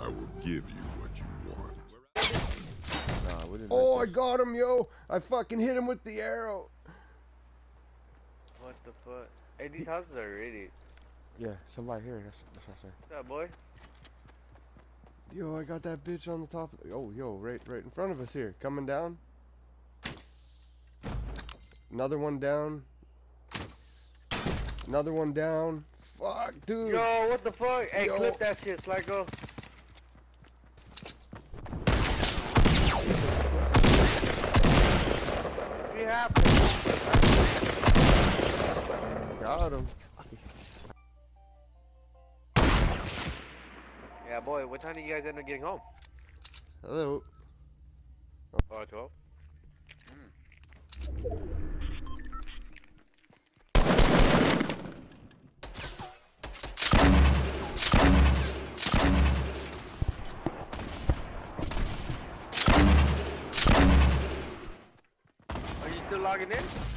I will give you what you want. Nah, we didn't Oh, I like this. got him, yo! I fucking hit him with the arrow. What the fuck? Hey, these houses are raided. Yeah, somebody here. That's what I say. What's up, boy? Yo, I got that bitch on the top of the... Oh, yo, right in front of us here. Coming down. Another one down. Another one down. Fuck, dude. Yo, what the fuck? Hey, Yo. clip that shit, Sligo. What happened? Got him. Yeah, boy, what time did you guys end up getting home? Hello. Oh, 12? Are you still logging in?